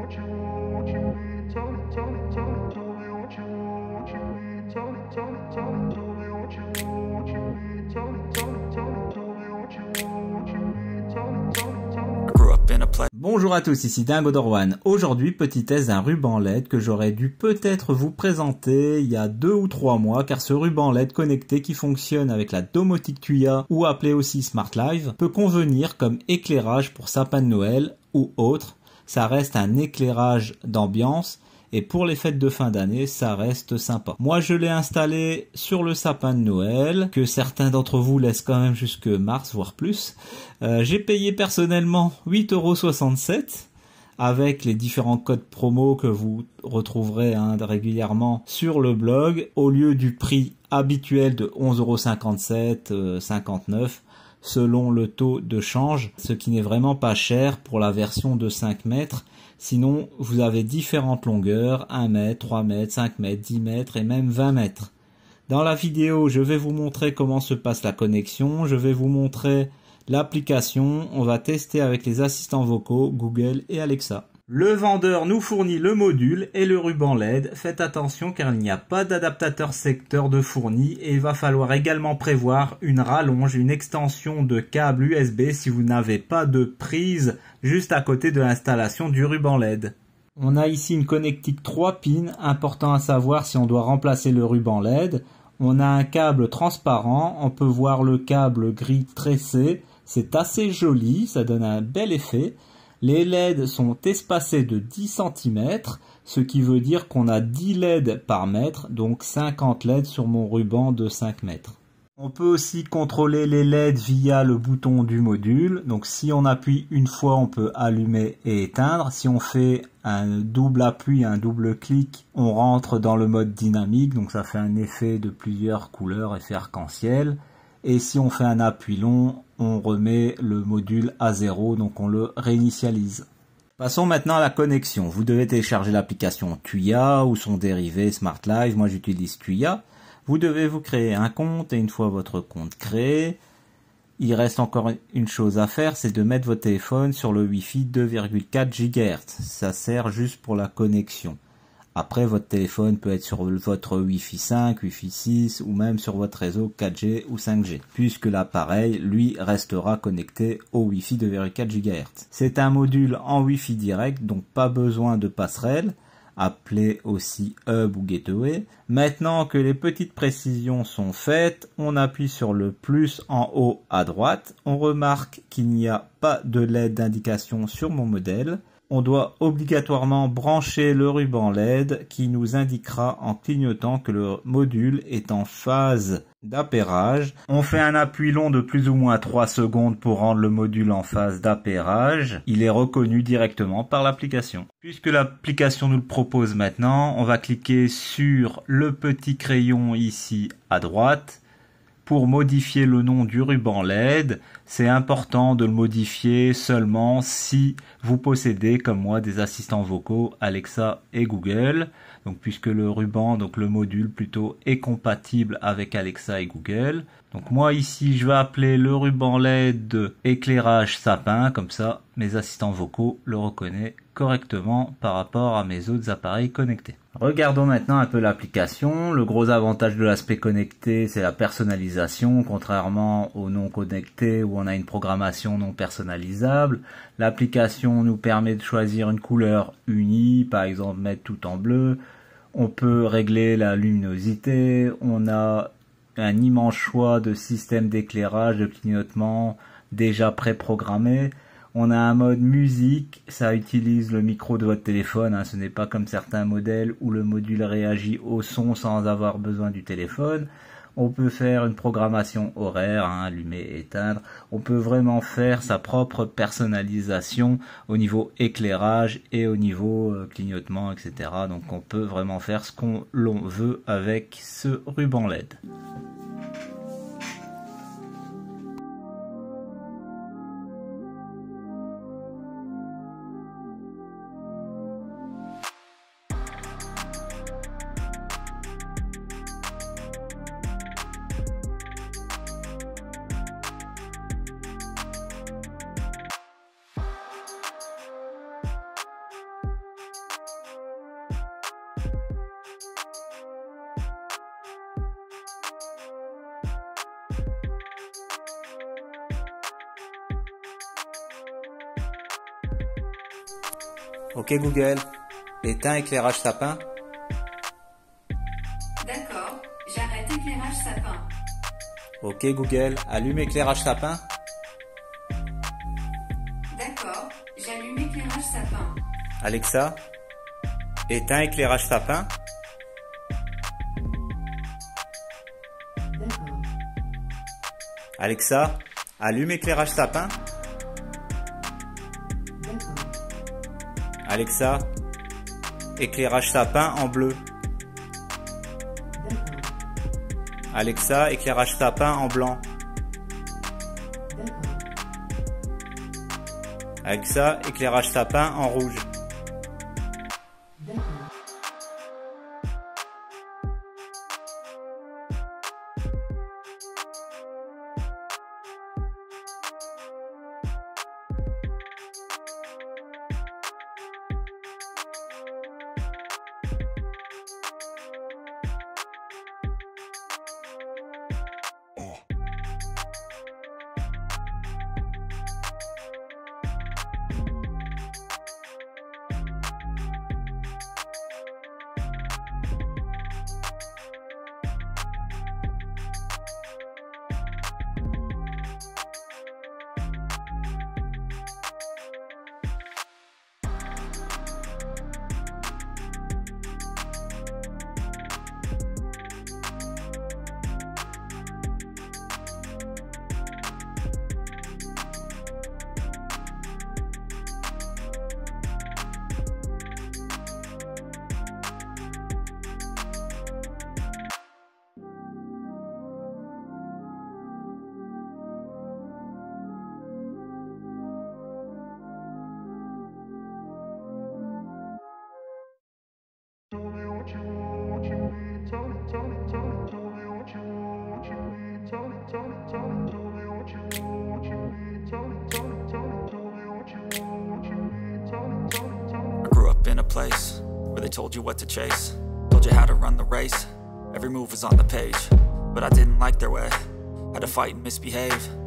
Bonjour à tous, ici Dingodor1. Aujourd'hui, petit test d'un ruban LED que j'aurais dû peut-être vous présenter il y a 2 ou 3 mois, car ce ruban LED connecté qui fonctionne avec la domotique Tuya, ou appelé aussi Smart Live, peut convenir comme éclairage pour sapin de Noël ou autre. Ça reste un éclairage d'ambiance. Et pour les fêtes de fin d'année, ça reste sympa. Moi, je l'ai installé sur le sapin de Noël, que certains d'entre vous laissent quand même jusque mars, voire plus. J'ai payé personnellement 8,67 € avec les différents codes promo que vous retrouverez régulièrement sur le blog, au lieu du prix habituel de 11,57 €, 59 selon le taux de change, ce qui n'est vraiment pas cher pour la version de 5 mètres. Sinon, vous avez différentes longueurs, 1 mètre, 3 mètres, 5 mètres, 10 mètres et même 20 mètres. Dans la vidéo, je vais vous montrer comment se passe la connexion, je vais vous montrer l'application, on va tester avec les assistants vocaux, Google et Alexa. Le vendeur nous fournit le module et le ruban LED. Faites attention car il n'y a pas d'adaptateur secteur de fourni et il va falloir également prévoir une rallonge, une extension de câble USB si vous n'avez pas de prise juste à côté de l'installation du ruban LED. On a ici une connectique 3 pins, important à savoir si on doit remplacer le ruban LED. On a un câble transparent, on peut voir le câble gris tressé, c'est assez joli, ça donne un bel effet. Les LED sont espacés de 10 cm, ce qui veut dire qu'on a 10 LED par mètre, donc 50 LED sur mon ruban de 5 mètres. On peut aussi contrôler les LED via le bouton du module. Donc si on appuie une fois, on peut allumer et éteindre. Si on fait un double appui, un double clic, on rentre dans le mode dynamique. Donc ça fait un effet de plusieurs couleurs, effet arc-en-ciel. Et si on fait un appui long, on remet le module à 0, donc on le réinitialise. Passons maintenant à la connexion. Vous devez télécharger l'application Tuya ou son dérivé Smart Live. Moi j'utilise Tuya. Vous devez vous créer un compte et une fois votre compte créé, il reste encore une chose à faire, c'est de mettre votre téléphone sur le Wi-Fi 2,4 GHz. Ça sert juste pour la connexion. Après, votre téléphone peut être sur votre Wi-Fi 5, Wi-Fi 6 ou même sur votre réseau 4G ou 5G, puisque l'appareil, lui, restera connecté au Wi-Fi 2,4 GHz. C'est un module en Wi-Fi direct, donc pas besoin de passerelle, appelé aussi hub ou gateway. Maintenant que les petites précisions sont faites, on appuie sur le plus en haut à droite. On remarque qu'il n'y a pas de LED d'indication sur mon modèle. On doit obligatoirement brancher le ruban LED qui nous indiquera en clignotant que le module est en phase d'appairage. On fait un appui long de plus ou moins 3 secondes pour rendre le module en phase d'appairage. Il est reconnu directement par l'application. Puisque l'application nous le propose maintenant, on va cliquer sur le petit crayon ici à droite. Pour modifier le nom du ruban LED, c'est important de le modifier seulement si vous possédez, comme moi, des assistants vocaux Alexa et Google. Donc, puisque le ruban, donc le module plutôt, est compatible avec Alexa et Google. Donc, moi ici, je vais appeler le ruban LED éclairage sapin. Comme ça, mes assistants vocaux le reconnaissent correctement par rapport à mes autres appareils connectés. Regardons maintenant un peu l'application. Le gros avantage de l'aspect connecté, c'est la personnalisation, contrairement au non connecté où on a une programmation non personnalisable. L'application nous permet de choisir une couleur unie, par exemple mettre tout en bleu. On peut régler la luminosité. On a un immense choix de systèmes d'éclairage, de clignotement déjà préprogrammés. On a un mode musique, ça utilise le micro de votre téléphone, ce n'est pas comme certains modèles où le module réagit au son sans avoir besoin du téléphone. On peut faire une programmation horaire, allumer, éteindre. On peut vraiment faire sa propre personnalisation au niveau éclairage et au niveau clignotement, etc. Donc on peut vraiment faire ce qu'on veut avec ce ruban LED. Ok Google, éteins éclairage sapin. D'accord, j'arrête éclairage sapin. Ok Google, allume éclairage sapin. D'accord, j'allume éclairage sapin. Alexa, éteins éclairage sapin. D'accord. Alexa, allume éclairage sapin. D'accord. Alexa, éclairage sapin en bleu. D'accord. Alexa, éclairage sapin en blanc. D'accord. Alexa, éclairage sapin en rouge. D'accord. I grew up in a place where they told you what to chase, told you how to run the race. Every move was on the page, but I didn't like their way. Had to fight and misbehave,